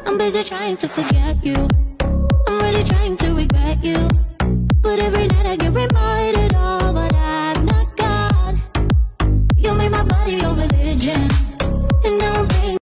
I'm busy trying to forget you. I'm really trying to regret you. But every night I get reminded of what I've not got. You made my body your religion.